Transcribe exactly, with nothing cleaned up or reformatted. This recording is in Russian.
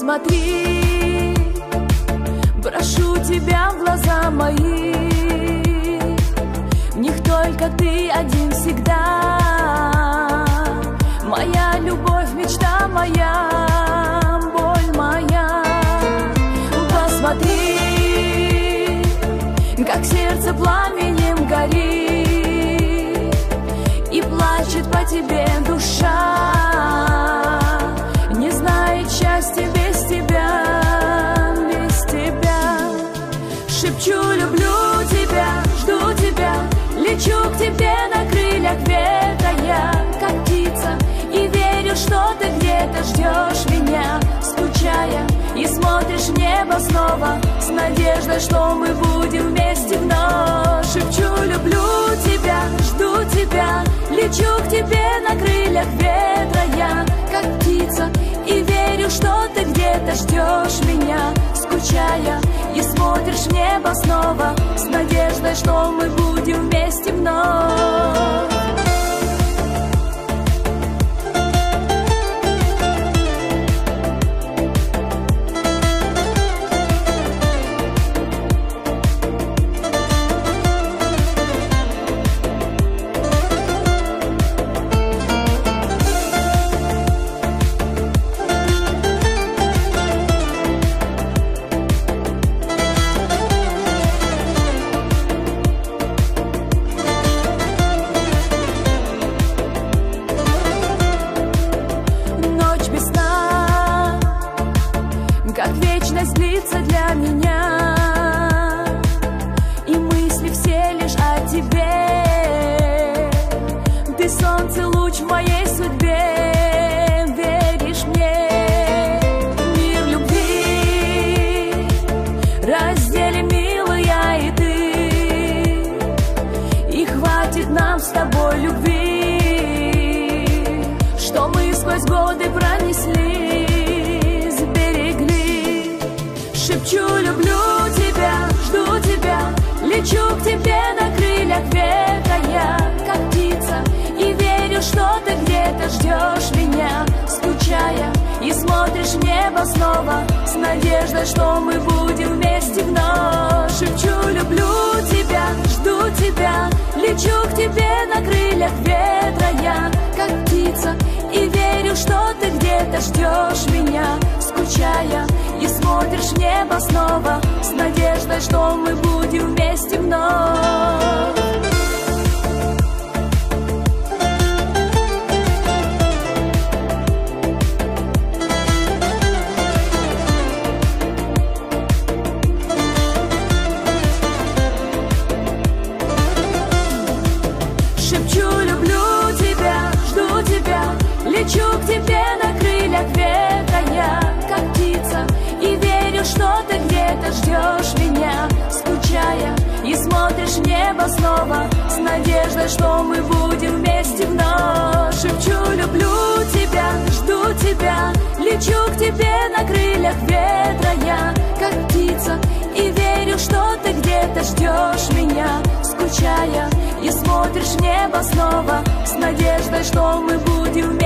Посмотри, прошу тебя в глаза мои, в них только ты один всегда. Моя любовь, мечта моя, боль моя. Посмотри, как сердце пламенем горит, и плачет по тебе душа, не знает счастья без тебя, без тебя. Шепчу, люблю тебя, жду тебя, лечу к тебе на крыльях ветра я, как птица, и верю, что ты где-то ждешь меня, скучая, и смотришь в небо снова, с надеждой, что мы будем вместе вновь. Шепчу, люблю тебя, жду тебя, лечу к тебе на крыльях ветра я, как птица, и верю, что ты где-то ждешь меня, скучая, и смотришь в небо снова, с надеждой, что мы будем вместе вновь. Как вечность длится для меня, и мысли все лишь о тебе. Ты солнце, луч в моей судьбе, веришь мне? Мир любви разделим, милый, я и ты, и хватит нам с тобой любви, что мы сквозь годы пронесли. Шепчу, люблю тебя, жду тебя, лечу к тебе на крыльях ветра я, как птица, и верю, что ты где-то ждешь меня, скучая, и смотришь в небо снова, с надеждой, что мы будем вместе вновь. Шепчу, люблю тебя, жду тебя, лечу к тебе на крыльях ветра я, как птица, и верю, что ты где-то ждешь меня, скучая, и смотришь в небо снова, с надеждой, что мы будем вместе вновь. Шепчу, люблю тебя, жду тебя, лечу к тебе на крыльях ветра я, как птица, и верю, что ты где-то ждешь меня, скучая, и смотришь в небо снова, с надеждой, что мы будем вместе вновь. Шепчу, люблю тебя, жду тебя, лечу к тебе на крыльях ветра я, как птица, и верю, что ты где-то ждешь меня, скучая, и смотришь в небо снова, с надеждой, что мы будем вместе.